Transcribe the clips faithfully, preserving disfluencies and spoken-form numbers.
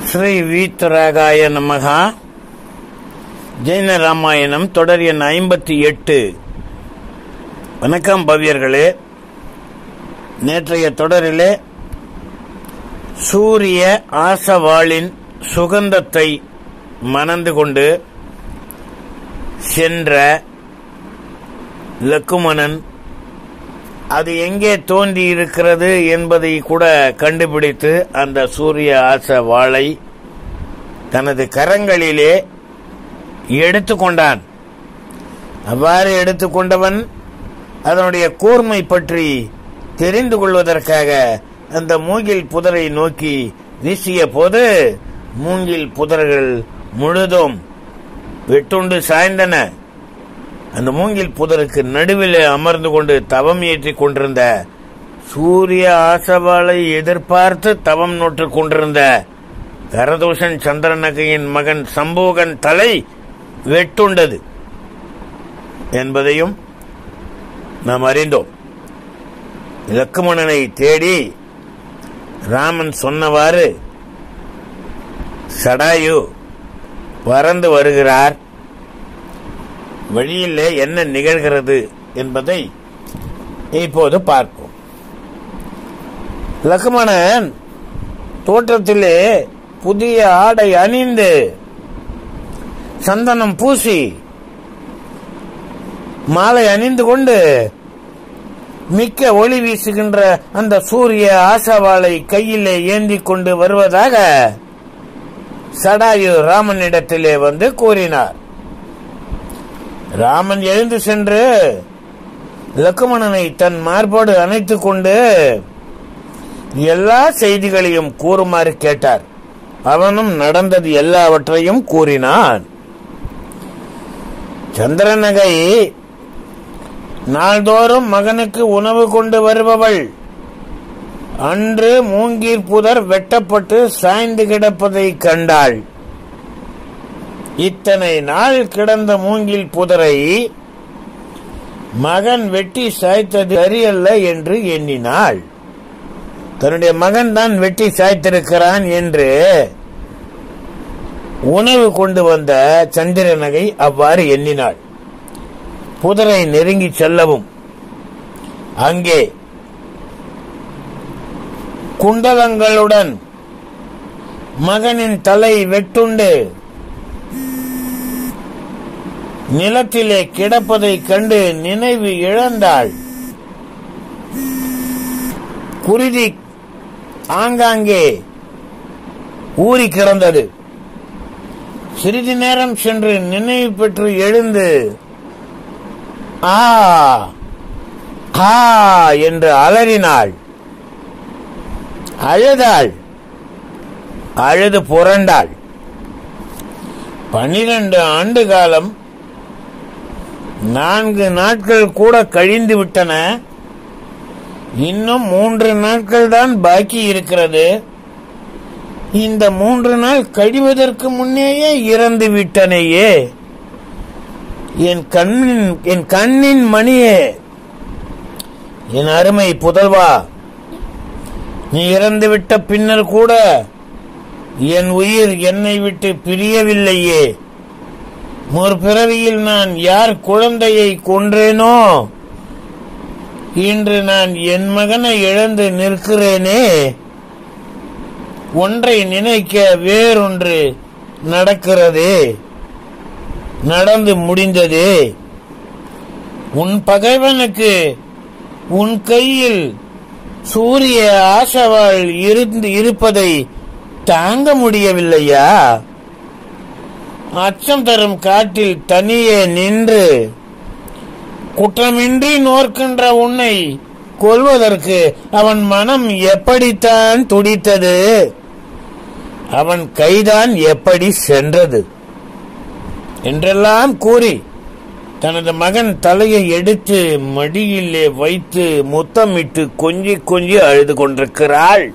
ஸ்ரீ வீத்தராகாய நமகா. ஜெயின ராமாயணம் தொடர் எண் ஐம்பத்தி எட்டு. வணக்கம் பவ்யர்களே. நேற்றைய தொடரிலே சூரிய ஆசவாளின் சுகந்தத்தை மணந்து கொண்டு சென்ற லக்குமணன் அது எங்கே தோன்றி இருக்கிறது என்பதை கூட கண்டுபிடித்து அந்த சூரிய ஆச வாளை தனது கரங்களிலே எடுத்துக்கொண்டான். அவ்வாறு எடுத்துக்கொண்டவன் அதனுடைய கூர்மை பற்றி தெரிந்து கொள்வதற்காக அந்த மூங்கில் புதரை நோக்கி வீசிய போது மூங்கில் புதர்கள் முழுதும் வெட்டுண்டு சாய்ந்தன. அந்த மூங்கில் புதருக்கு நடுவில் அமர்ந்து கொண்டு தவம் ஏற்றிக் கொண்டிருந்த, சூரிய ஆசவாளை எதிர்பார்த்து தவம் நோற்றுக் கொண்டிருந்த கரதூஷன் சந்திரநகையின் மகன் சம்பூகன் தலை வெட்டுண்டது என்பதையும் நாம் அறிந்தோம். லக்குமணனை தேடி ராமன் சொன்னவாறு சடாயு பறந்து வருகிறார். வழியில் என்ன நிகழ்கிறது என்பதை இப்போது பார்ப்போம். லக்குமணன் தோற்றத்திலே புதிய ஆடை அணிந்து சந்தனம் பூசி மாலை அணிந்து கொண்டு மிக்க ஒளி வீசுகின்ற அந்த சூரிய ஆசவாளை கையிலே ஏந்தி கொண்டு வருவதாக சடாயு ராமனிடத்திலே வந்து கூறினார். ராமன் எழுந்து சென்று லக்குமணனை தன் மார்போடு அணைத்துக் கொண்டு எல்லா செய்திகளையும் கூறுமாறு கேட்டார். அவனும் நடந்தது எல்லாவற்றையும் கூறினான். சந்திரநகை நாள்தோறும் மகனுக்கு உணவு கொண்டு வருபவள் அன்று மூங்கீர் புதர் வெட்டப்பட்டு சாய்ந்து கிடப்பதை கண்டாள். இத்தனை நாள் கிடந்த மூங்கில் புதரை மகன் வெட்டி சாய்த்தது சரியல்ல என்று எண்ணினாள். தன்னுடைய மகன் தான் வெட்டி சாய்த்திருக்கிறான் என்று உணவு கொண்டு வந்த சந்திரநகை அவ்வாறு எண்ணினாள். புதரை நெருங்கி செல்லவும் அங்கே குண்டலங்களுடன் மகனின் தலை வெட்டுண்டு நிலத்திலே கிடப்பதை கண்டு நினைவு இழந்தாள். குருதி ஆங்காங்கே ஊறி கிடந்தது. சிறிது நேரம் சென்று நினைவு பெற்று எழுந்து ஆ ஆ என்று அலறினாள். அழுதாள். அழுது புரண்டாள். பன்னிரண்டு ஆண்டு காலம் நான்கு நாட்கள் கூட கழிந்து விட்டன. இன்னும் மூன்று நாட்கள் தான் பாக்கி இருக்கிறது. இந்த மூன்று நாள் கழிவதற்கு முன்னேயே இறந்து விட்டனையே. என் கண்ணின் என் கண்ணின் மணியே, என் அருமை புதல்வா, நீ இறந்துவிட்ட பின்னர் கூட என் உயிர் என்னை விட்டு பிரியவில்லையே. முற்பிறவியில் நான் யார் குழந்தையை கொன்றேனோ இன்று நான் என் மகனை இழந்து நிற்கிறேனே. ஒன்றை நினைக்க வேறொன்று நடக்கிறதே, நடந்து முடிந்ததே. உன் பகைவனுக்கு உன் கையில் சூரிய ஆசவாள் இருந்து இருப்பதை தாங்க முடியவில்லையா? அச்சம் தரும் காட்டில் தனியே நின்று குற்றமின்றி நோர்க்கின்ற உன்னை கொல்வதற்கு அவன் மனம் எப்படித்தான் துடித்தது, அவன் கைதான் எப்படி சென்றது என்றெல்லாம் கூறி தனது மகன் தலையை எடுத்து மடியிலே வைத்து முத்தமிட்டு கொஞ்சி கொஞ்சி அழுது கொண்டிருக்கிறாள்.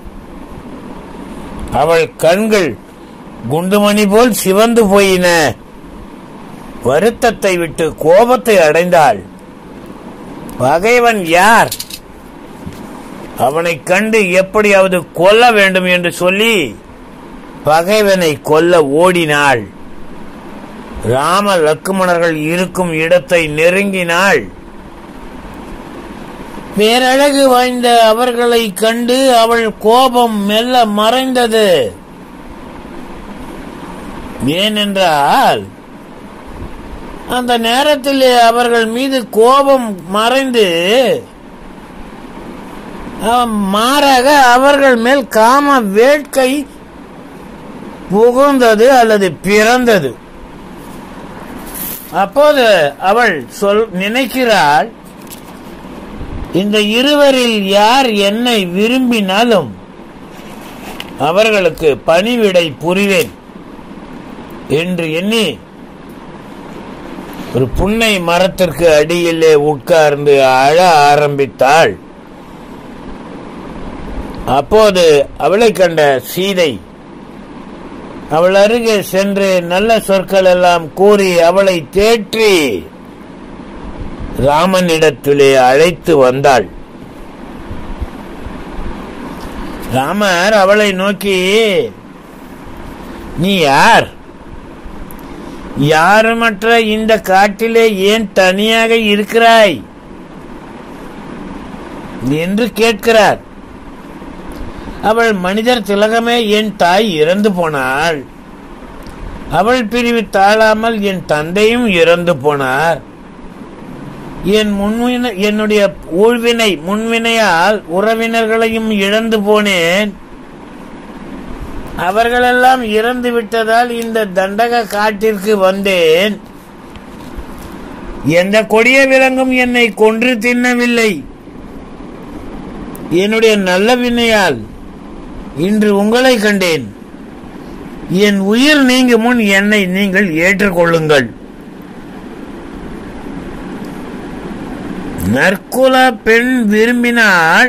அவள் கண்கள் குண்டுமணி போல் சிவந்து போயின. வருத்தத்தை விட்டு கோபத்தை அடைந்தாள். பகைவன் யார்? அவனை கண்டு எப்படியாவது கொல்ல வேண்டும் என்று சொல்லி பகைவனை கொல்ல ஓடினாள். ராம லக்குமணர்கள் இருக்கும் இடத்தை நெருங்கினாள். பேரழகு வாய்ந்த அவர்களை கண்டு அவள் கோபம் மெல்ல மறைந்தது. ஏனென்றால் அந்த நேரத்திலே அவர்கள் மீது கோபம் மறைந்து மாறாக அவர்கள் மேல் காம வேட்கை புகுந்தது அல்லது பிறந்தது. அப்போது அவள் சொல் நினைக்கிறாள், இந்த இருவரில் யார் என்னை விரும்பினாலும் அவர்களுக்கு பணிவிடை புரிவேன் என்று எண்ணி ஒரு புன்னை மரத்திற்கு அடியிலே உட்கார்ந்து அழ ஆரம்பித்தாள். அப்போது அவளை கண்ட சீதை அவள் அருகே சென்று நல்ல சொற்கள் எல்லாம் கூறி அவளை தேற்றி ராமனிடத்திலே அழைத்து வந்தாள். ராமர் அவளை நோக்கி, நீ யார்? யாருமற்ற இந்த காட்டிலே ஏன் தனியாக இருக்கிறாய் என்று கேட்கிறார். அவள், மனிதர் திலகமே, என் தாய் இறந்து போனாள். அவள் பிரிவு தாழாமல் என் தந்தையும் இறந்து போனார். என் முன்வினை என்னுடைய ஊழ்வினை முன்வினையால் உறவினர்களையும் இழந்து போனேன். அவர்களெல்லாம் இறந்து விட்டதால் இந்த தண்டக காட்டிற்கு வந்தேன். எந்த கொடிய விலங்கும் என்னை கொன்று தின்னவில்லை. என்னுடைய நல்ல வினையால் இன்று உங்களை கண்டேன். என் உயிர் நீங்கும் முன் என்னை நீங்கள் ஏற்றுக்கொள்ளுங்கள். நற்குல பெண் விரும்பினாள்,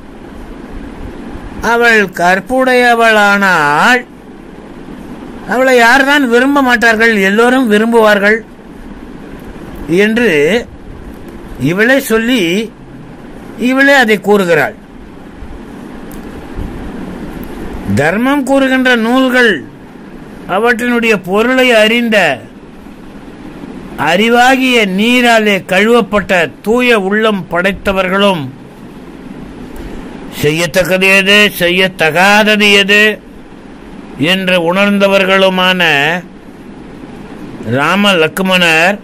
அவள் கற்புடையவளானாள். அவளை யார்தான் விரும்ப மாட்டார்கள்? எல்லோரும் விரும்புவார்கள் என்று இவளே சொல்லி இவளே அதை கூறுகிறாள். தர்மம் கூறுகின்ற நூல்கள் அவற்றினுடைய பொருளை அறிந்த அறிவாகிய நீராலே கழுவப்பட்ட தூய உள்ளம் படைத்தவர்களும் செய்யத்தக்கது எது செய்யத்தகாதது எது என்று உணர்ந்தவர்களுமான ராம லக்குமணர்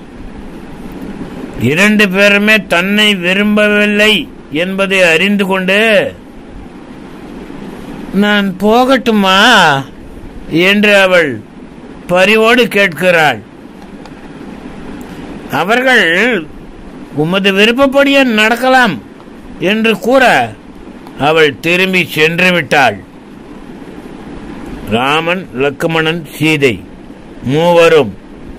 இரண்டு பேருமே தன்னை விரும்பவில்லை என்பதை அறிந்து கொண்டு, நான் போகட்டுமா என்று அவள் பரிவோடு கேட்கிறாள். அவர்கள் உமது விருப்பப்படியே நடக்கலாம் என்று கூற அவள் திரும்பி சென்று விட்டாள். ராமன், லக்குமணன், சீதை மூவரும்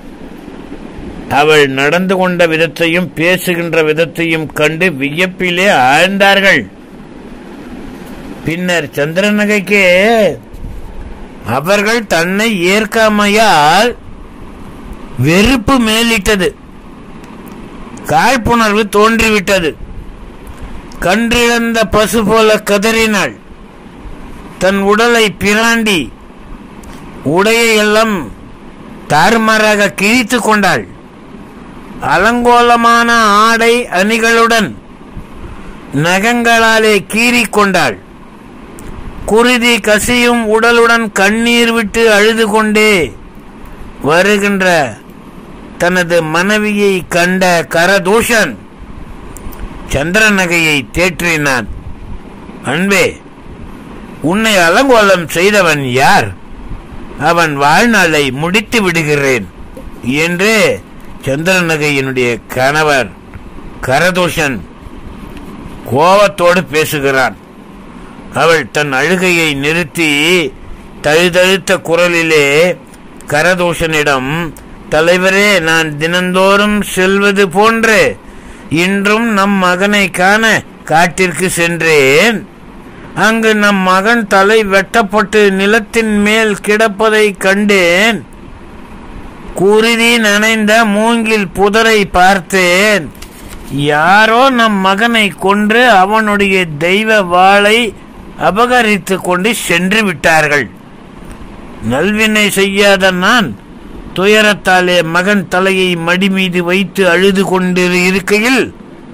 அவள் நடந்து கொண்ட விதத்தையும் பேசுகின்ற விதத்தையும் கண்டு வியப்பிலே ஆழ்ந்தார்கள். பின்னர் சந்திரநகைக்கு அவர்கள் தன்னை ஏற்காமையால் வெறுப்பு மேலிட்டது. காழ்ப்புணர்வு தோன்றிவிட்டது. கன்றிழந்த பசு போல கதறினாள். தன் உடலை பிராண்டி உடையெல்லாம் தாறுமாறாக கிழித்து கொண்டாள். அலங்கோலமான ஆடை அணிகளுடன் நகங்களாலே கீறிக்கொண்டாள். குருதி கசியும் உடலுடன் கண்ணீர் விட்டு அழுது கொண்டே வருகின்ற தனது மனைவியை கண்ட கரதூஷன் சந்திரநகையை தேற்றினான். அன்பே, உன்னை அலங்கோலம் செய்தவன் யார்? அவன் வாழ்நாளை முடித்து விடுகிறேன் என்று சந்திரநகையினுடைய கணவர் கரதூஷன் கோபத்தோடு பேசுகிறான். அவள் தன் அழுகையை நிறுத்தி தழுதழுத்த குரலிலே கரதூஷனிடம், தலைவரே, நான் தினந்தோறும் செல்வது போன்று இன்றும் நம் மகனை காண காட்டிற்கு சென்றேன். அங்கு நம் மகன் தலை வெட்டப்பட்டு நிலத்தின் மேல் கிடப்பதை கண்டேன். குருதி நனைந்த மூங்கில் புதரை பார்த்தேன். யாரோ நம் மகனை கொன்று அவனுடைய தெய்வ வாளை அபகரித்து கொண்டு சென்று விட்டார்கள். நல்வினை செய்யாத நான் துயரத்தாலே மகன் தலையை மடி மீது வைத்து அழுது கொண்டு இருக்கையில்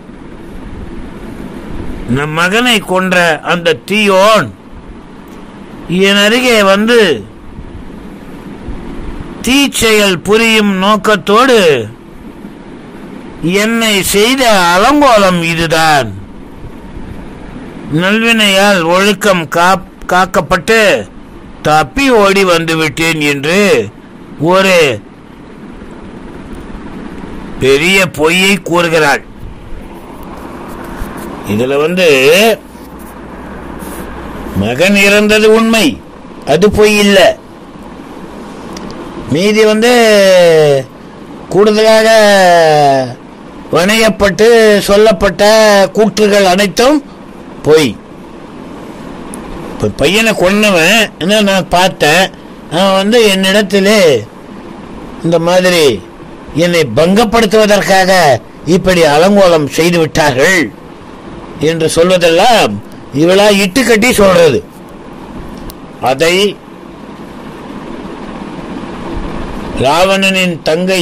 நம் மகனை கொன்ற அந்த தீயோன் என் அருகே வந்து தீச்செயல் புரியும் நோக்கத்தோடு என்னை செய்த அலங்கோலம் இதுதான். நல்வினையால் ஒழுக்கம் காக்கப்பட்டு தப்பி ஓடி வந்து விட்டேன் என்று ஒரு பெரிய பொய்யை கூறுகிறாள். இதுல வந்து மகன் இறந்தது உண்மை, அது பொய் இல்லை. மீதி வந்து கூடுதலாக வணையப்பட்டு சொல்லப்பட்ட கூற்றுகள் அனைத்தும் பொய். பையனை கொன்னவன் என்ன நான் பார்த்தேன், அவன் வந்து என்னிடத்திலே இந்த மாதிரி என்னை பங்கப்படுத்துவதற்காக இப்படி அலங்கோலம் செய்து விட்டார்கள் என்று சொல்வதெல்லாம் இவளா இட்டு கட்டி சொல்றது. அதை ராவணனின் தங்கை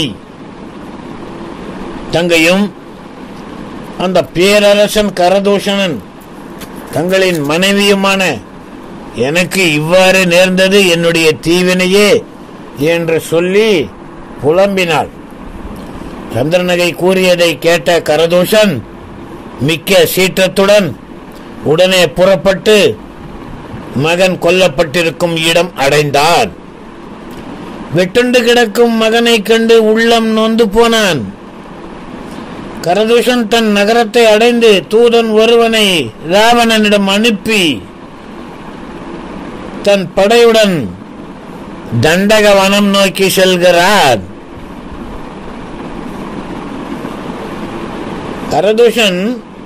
தங்கையும் அந்த பேரரசன் கரதூஷணன் தங்களின் மனைவியுமான எனக்கு இவ்வாறு நேர்ந்தது என்னுடைய தீவினையே என்று சொல்லி புலம்பினாள். சந்திரநகை கூறியதை கேட்ட கரதூஷன் மிக்க சீற்றத்துடன் உடனே புறப்பட்டு மகன் கொல்லப்பட்டிருக்கும் இடம் அடைந்தான். வெட்டுண்டு கிடக்கும் மகனை கண்டு உள்ளம் நொந்து போனான். கரதூஷன் தன் நகரத்தை அடைந்து தூதன் ஒருவனை ராவணனிடம் அனுப்பி தன் படையுடன் தண்டக வனம் நோக்கி செல்கிறார். கரதூஷன்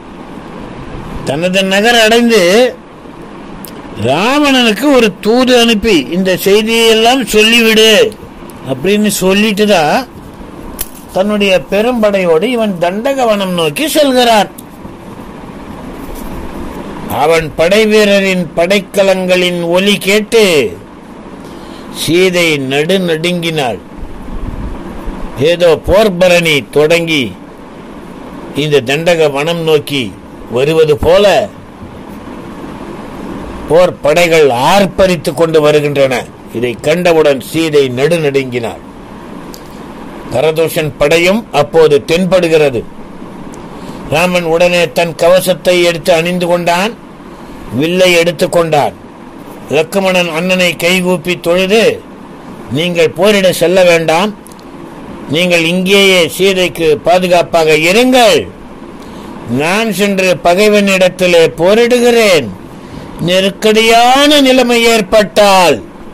தனது நகர் அடைந்து ராவணனுக்கு ஒரு தூது அனுப்பி இந்த செய்தியெல்லாம் சொல்லிவிடு அப்படின்னு சொல்லிட்டுதான் தன்னுடைய பெரும்படையோடு இவன் தண்டகவனம் நோக்கி செல்கிறான். அவன் படை வீரரின் படைக்கலங்களின் ஒலி கேட்டு சீதை நடு நடுங்கினாள். ஏதோ போர்பரணி தொடங்கி இந்த தண்டக வனம் நோக்கி வருவது போல போர் படைகள் ஆர்ப்பரித்துக் கொண்டு வருகின்றன. இதை கண்டவுடன் சீதை நடு நடுங்கினாள். கரதூஷன் படையும் அப்போது தென்படுகிறது. ராமன் உடனே தன் கவசத்தை எடுத்து அணிந்து கொண்டான், வில்லை எடுத்துக் கொண்டான். லக்குமணன் அண்ணனை கைகூப்பி தொழுது, நீங்கள் போரிட செல்ல வேண்டாம், நீங்கள் இங்கேயே சீதைக்கு பாதுகாப்பாக இருங்கள், நான் சென்று பகைவனிடத்திலே போரிடுகிறேன். நெருக்கடியான நிலைமை ஏற்பட்டால்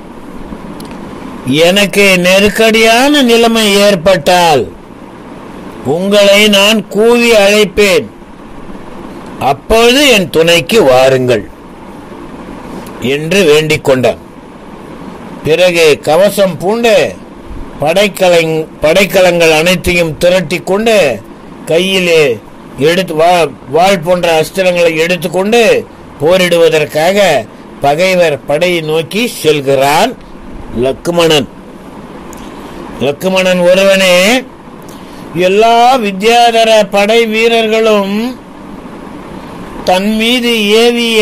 எனக்கு நெருக்கடியான நிலைமை ஏற்பட்டால் உங்களை நான் கூவி அழைப்பேன், அப்பொழுது என் துணைக்கு வாருங்கள் என்று வேண்டிக் கொண்டான். பிறகு கவசம் பூண்டு படைக்கலங் படைக்கலங்கள் அனைத்தையும் திரட்டி கொண்டு கையிலே எடுத்து வாள் போன்ற அஸ்திரங்களை எடுத்துக்கொண்டு போரிடுவதற்காக பகைவர் படையை நோக்கி செல்கிறான் லக்குமணன். லக்குமணன் ஒருவனே எல்லா வித்யாதர படை வீரர்களும் தன் மீது ஏவிய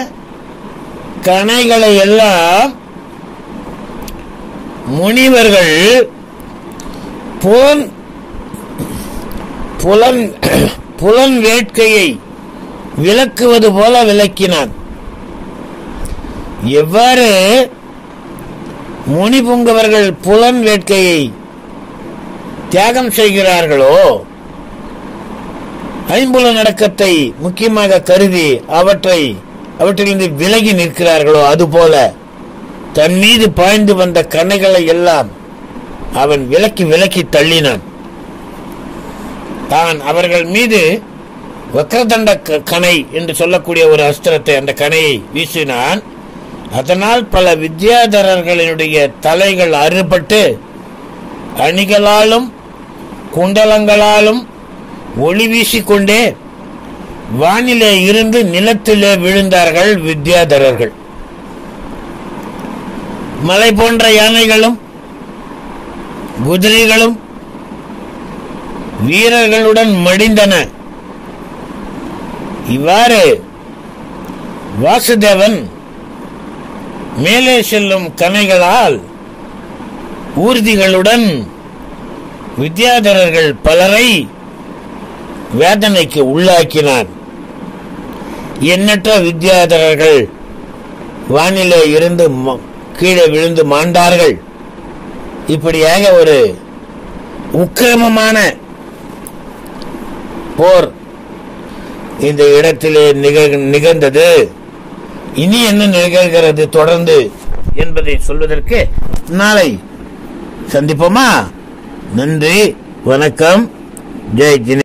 கணைகளை எல்லாம் முனிவர்கள் புலன் புலன் புலன் வேட்கையை விளக்குவது போல விளக்கினான். எவ்வாறு முனி புங்கவர்கள் புலன் வேட்கையை தியாகம் செய்கிறார்களோ, ஐம்புலன் அடக்கத்தை முக்கியமாக கருதி அவற்றை அவற்றிலிருந்து விலகி நிற்கிறார்களோ, அதுபோல தன் மீது பாய்ந்து வந்த கணைகளை எல்லாம் அவன் விலக்கி விலக்கி தள்ளினான். தான் அவர்கள் மீது வக்ரதண்ட கணை என்று சொல்லக்கூடிய ஒரு அஸ்திரத்தை, அந்த கணையை வீசினான். அதனால் பல வித்யாதரர்களுடைய தலைகள் அறுபட்டு அணிகளாலும் குண்டலங்களாலும் ஒளி வீசிக்கொண்டே வானிலே இருந்து நிலத்திலே விழுந்தார்கள் வித்யாதரர்கள். மலை போன்ற யானைகளும் குதிரைகளும் வீரர்களுடன் மடிந்தன. இவ்வாறு வாசுதேவன் மேலே செல்லும் கணைகளால் ஊர்திகளுடன் வித்யாதரர்கள் பலரை வேதனைக்கு உள்ளாக்கினார். எண்ணற்ற வித்யாதரர்கள் வானிலே இருந்து கீழே விழுந்து மாண்டார்கள். இப்படியாக ஒரு உக்கிரமமான போர் இந்த இடத்திலே நிகழ்ந்தது. இனி என்ன நிகழ்கிறது தொடர்ந்து என்பதை சொல்வதற்கு நாளை சந்திப்போமா? நன்றி, வணக்கம், ஜெய் ஜினே.